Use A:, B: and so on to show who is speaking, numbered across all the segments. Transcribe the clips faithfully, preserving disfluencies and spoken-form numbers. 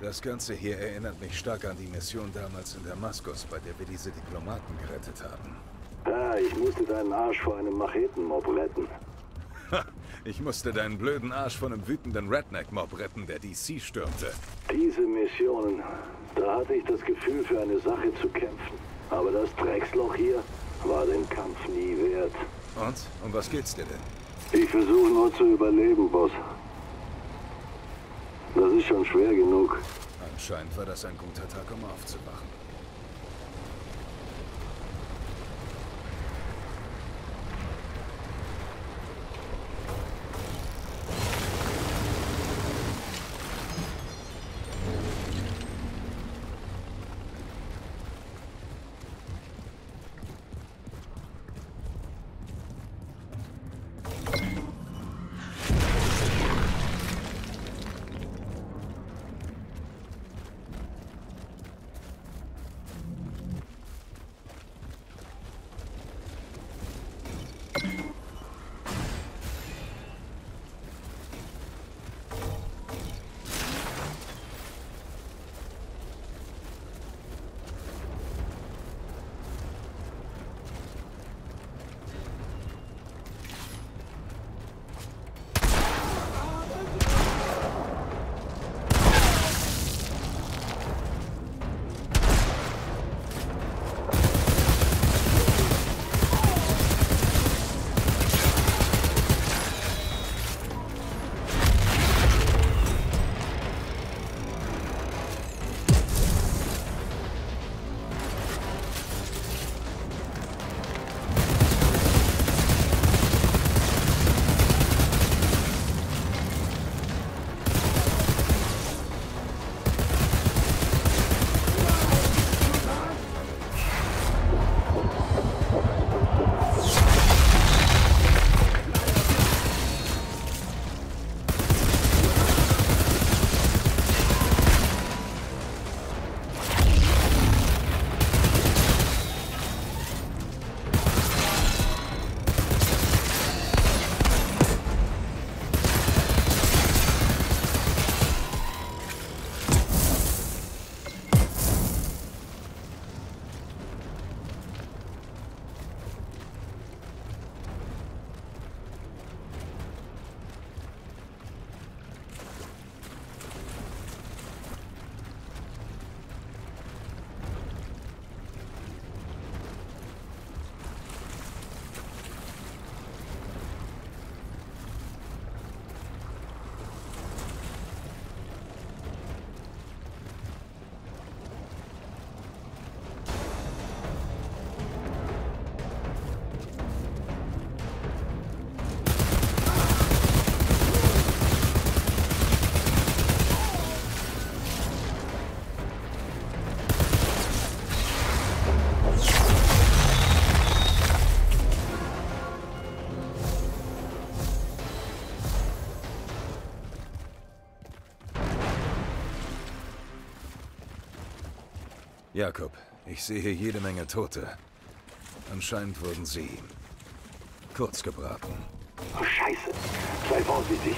A: Das Ganze hier erinnert mich stark an die Mission damals in Damaskus, bei der wir diese Diplomaten gerettet haben.
B: Ah, ich musste deinen Arsch vor einem Machetenmob retten.
A: Ha, ich musste deinen blöden Arsch von einem wütenden Redneck-Mob retten, der D C stürmte.
B: Diese Missionen, da hatte ich das Gefühl, für eine Sache zu kämpfen. Aber das Drecksloch hier war den Kampf nie wert.
A: Und? Um was geht's dir denn?
B: Ich versuche nur zu überleben, Boss. Das ist schon schwer genug.
A: Anscheinend war das ein guter Tag, um aufzuwachen. Jakob, ich sehe hier jede Menge Tote. Anscheinend wurden sie kurz gebraten.
B: Oh, Scheiße. Sei vorsichtig.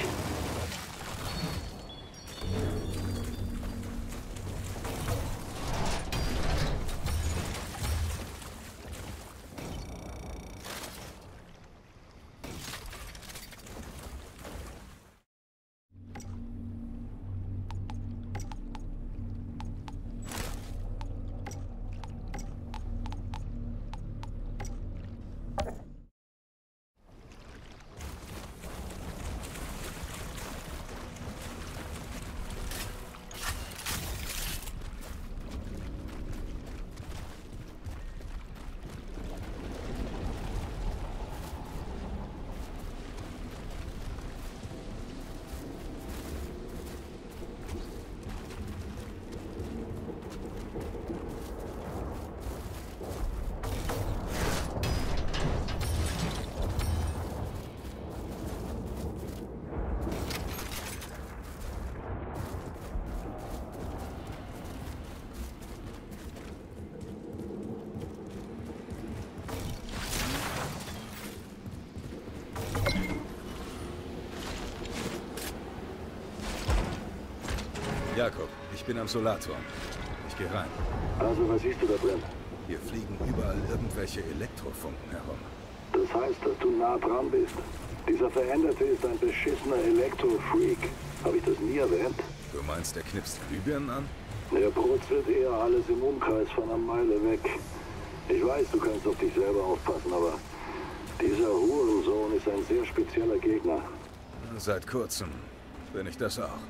A: Jakob, Ich bin am Solarturm. Ich gehe rein.
B: Also, was siehst du da drin?
A: Hier fliegen überall irgendwelche Elektrofunken herum.
B: Das heißt, dass du nah dran bist. Dieser Veränderte ist ein beschissener Elektro-Freak. Habe ich das nie erwähnt?
A: Du meinst, er knipst Glühbirnen an?
B: Er brutzelt eher alles im Umkreis von einer Meile weg. Ich weiß, du kannst auf dich selber aufpassen, aber dieser Hurensohn ist ein sehr spezieller Gegner.
A: Seit kurzem bin ich das auch.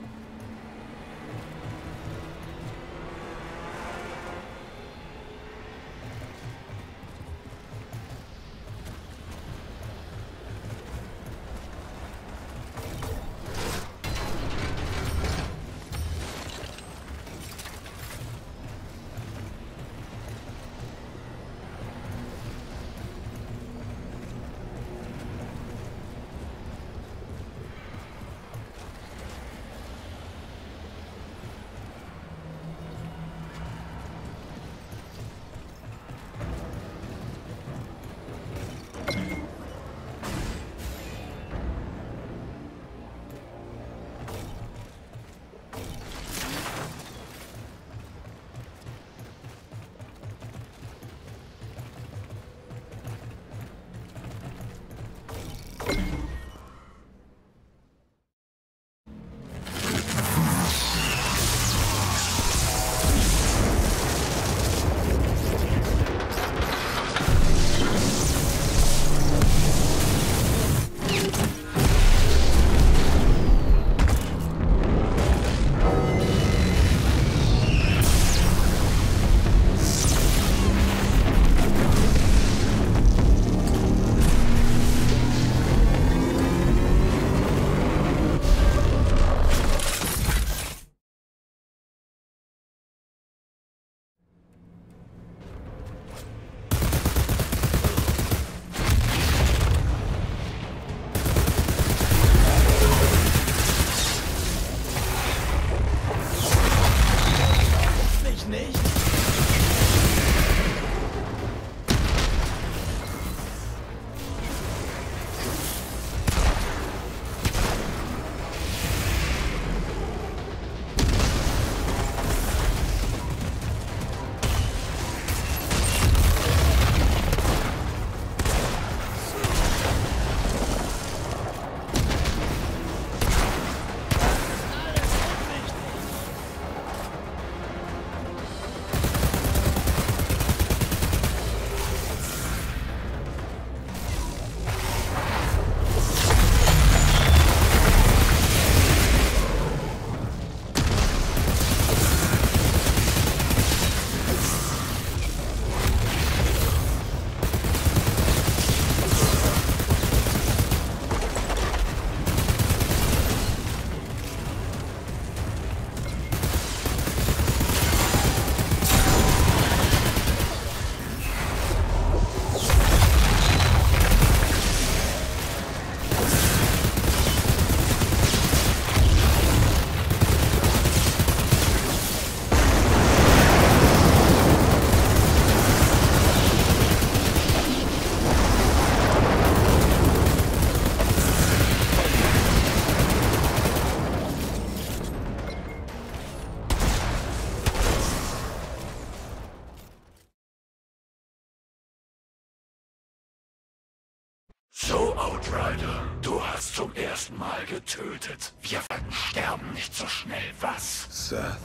C: So, Outrider, du hast zum ersten Mal getötet. Wir werden sterben nicht so schnell, was?
A: Seth.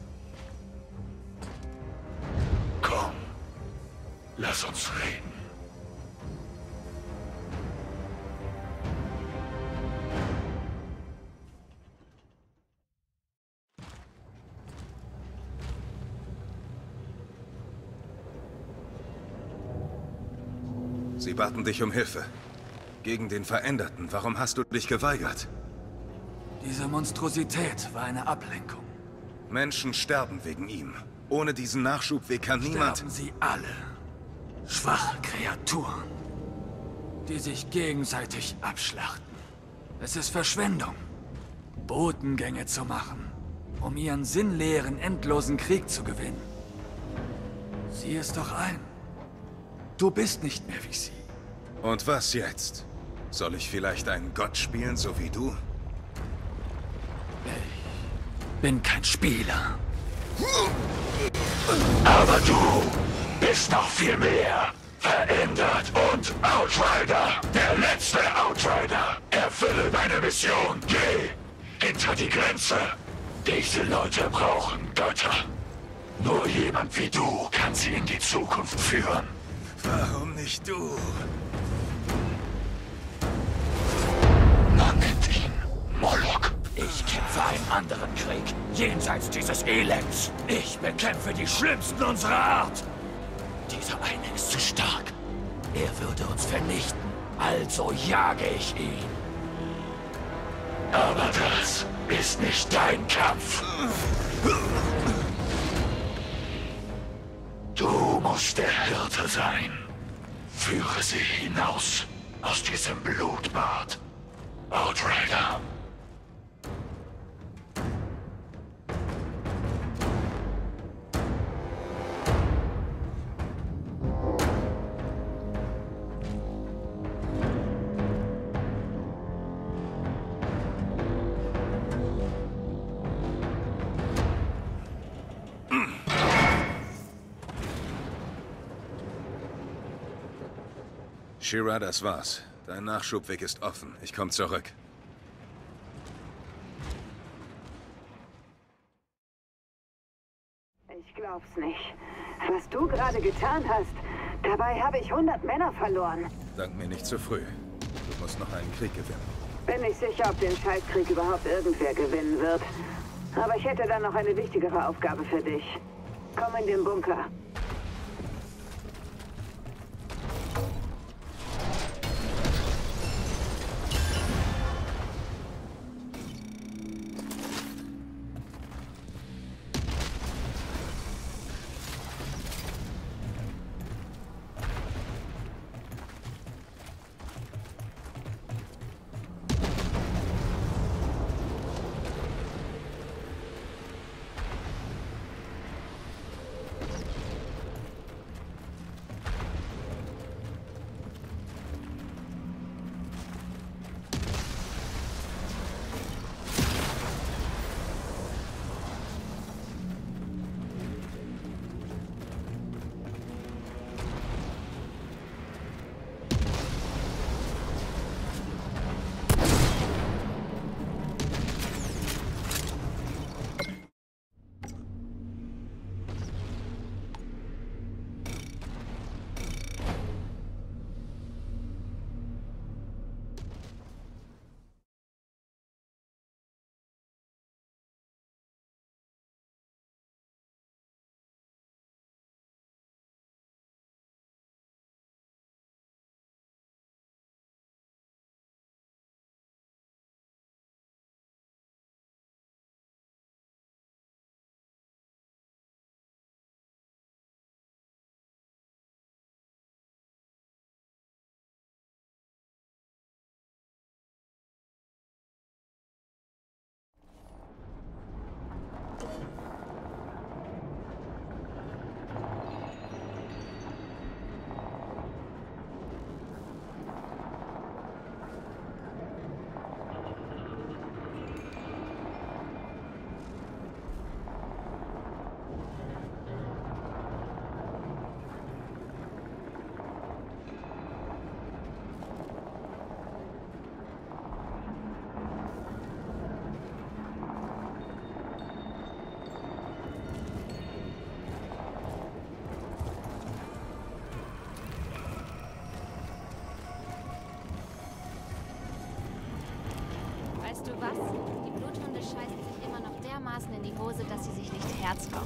C: Komm, lass uns reden.
A: Sie baten dich um Hilfe. Gegen den Veränderten. Warum hast du dich geweigert?
D: Diese Monstrosität war eine Ablenkung.
A: Menschen sterben wegen ihm. Ohne diesen Nachschubweg kann niemand...
D: Sterben sie alle. Schwache Kreaturen, die sich gegenseitig abschlachten. Es ist Verschwendung, Botengänge zu machen, um ihren sinnleeren, endlosen Krieg zu gewinnen. Sieh es doch ein. Du bist nicht mehr wie sie.
A: Und was jetzt? Soll ich vielleicht einen Gott spielen, so wie du?
D: Ich bin kein Spieler.
C: Aber du bist noch viel mehr. Verändert und Outrider. Der letzte Outrider. Erfülle deine Mission. Geh hinter die Grenze. Diese Leute brauchen Götter. Nur jemand wie du kann sie in die Zukunft führen.
A: Warum nicht du?
C: Man nennt ihn Moloch. Ich kämpfe einen anderen Krieg, jenseits dieses Elends. Ich bekämpfe die Schlimmsten unserer Art. Dieser eine ist zu stark. Er würde uns vernichten, also jage ich ihn. Aber das ist nicht dein Kampf. Du musst der Hirte sein. Führe sie hinaus aus diesem Blutbad. Outrider.
A: Shira, das war's. Dein Nachschubweg ist offen. Ich komm zurück.
E: Ich glaub's nicht. Was du gerade getan hast, dabei habe ich hundert Männer verloren.
A: Dank mir nicht zu früh. Du musst noch einen Krieg gewinnen.
E: Bin nicht sicher, ob den Scheißkrieg überhaupt irgendwer gewinnen wird. Aber ich hätte dann noch eine wichtigere Aufgabe für dich. Komm in den Bunker.
F: Weißt du was? Die Bluthunde scheißen sich immer noch dermaßen in die Hose, dass sie sich nicht Herz bauen.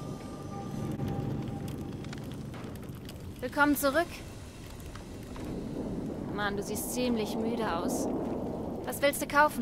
F: Willkommen zurück. Mann, du siehst ziemlich müde aus. Was willst du kaufen?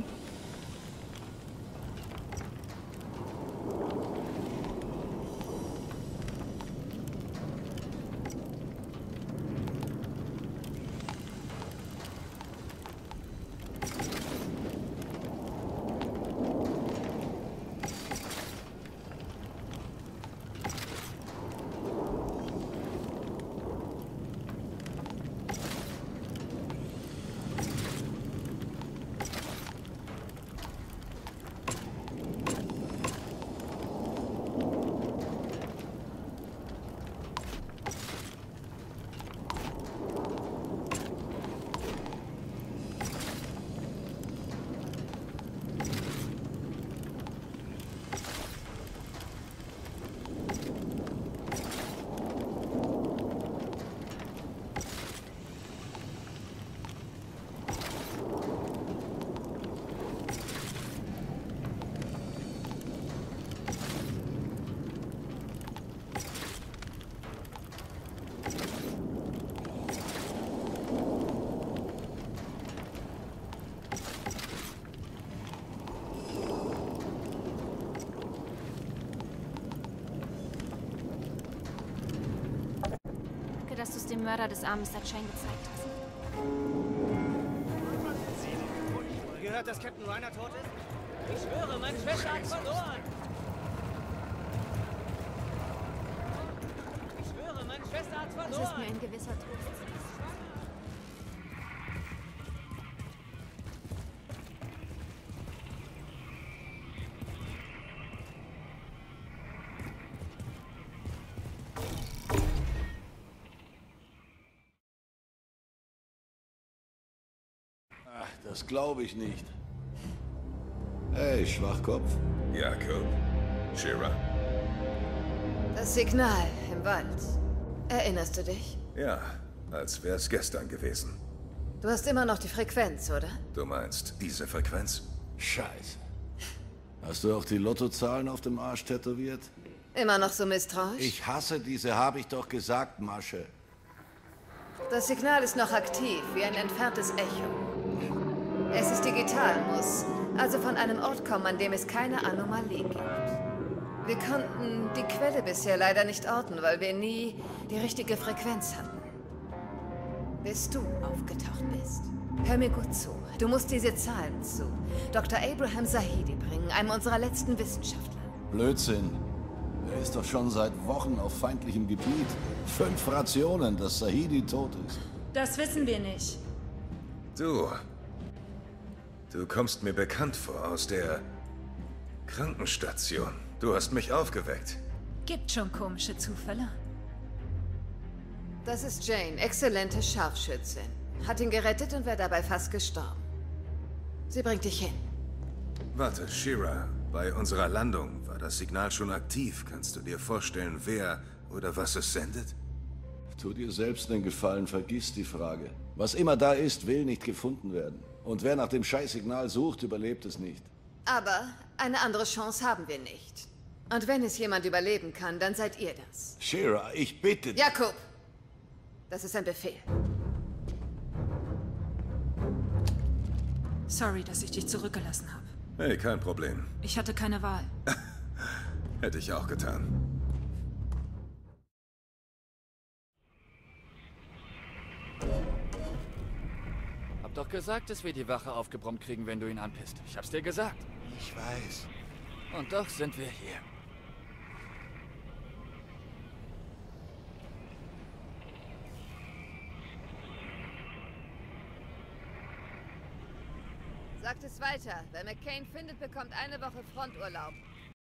F: dass du es dem Mörder des armen Mister Chang gezeigt hast.
G: Gehört, dass Captain Reiner tot ist? Ich schwöre, meine Schwester hat verloren! Ich schwöre, meine Schwester hat verloren!
F: Das ist mir ein gewisser Trost.
H: Ach, das glaube ich nicht. Hey, Schwachkopf.
A: Jakob. Shira.
I: Das Signal im Wald. Erinnerst du dich?
A: Ja, als wär's gestern gewesen.
I: Du hast immer noch die Frequenz, oder?
A: Du meinst diese Frequenz?
H: Scheiße. Hast du auch die Lottozahlen auf dem Arsch tätowiert?
I: Immer noch so misstrauisch?
H: Ich hasse diese, habe ich doch gesagt, Masche.
I: Das Signal ist noch aktiv, wie ein entferntes Echo. Es ist digital, muss also von einem Ort kommen, an dem es keine Anomalie gibt. Wir konnten die Quelle bisher leider nicht orten, weil wir nie die richtige Frequenz hatten. Bis du aufgetaucht bist. Hör mir gut zu. Du musst diese Zahlen zu Doktor Abraham Zahidi bringen, einem unserer letzten Wissenschaftler.
H: Blödsinn. Er ist doch schon seit Wochen auf feindlichem Gebiet. Fünf Rationen, dass Zahidi tot ist.
J: Das wissen wir nicht.
A: Du. Du kommst mir bekannt vor aus der Krankenstation. Du hast mich aufgeweckt.
J: Gibt schon komische Zufälle.
I: Das ist Jane, exzellente Scharfschützin. Hat ihn gerettet und wäre dabei fast gestorben. Sie bringt dich hin.
A: Warte, Shira. Bei unserer Landung war das Signal schon aktiv. Kannst du dir vorstellen, wer oder was es sendet?
H: Tu dir selbst einen Gefallen, vergiss die Frage. Was immer da ist, will nicht gefunden werden. Und wer nach dem Scheißsignal sucht, überlebt es nicht.
I: Aber eine andere Chance haben wir nicht. Und wenn es jemand überleben kann, dann seid ihr das.
H: Shira, ich bitte dich.
I: Jakob! Das ist ein Befehl.
J: Sorry, dass ich dich zurückgelassen habe.
A: Hey, kein Problem.
J: Ich hatte keine Wahl.
A: Hätte ich auch getan.
D: Hab doch gesagt, dass wir die Wache aufgebrummt kriegen, wenn du ihn anpisst. Ich hab's dir gesagt.
H: Ich weiß.
D: Und doch sind wir hier.
I: Sagt es weiter. Wer McCain findet, bekommt eine Woche Fronturlaub.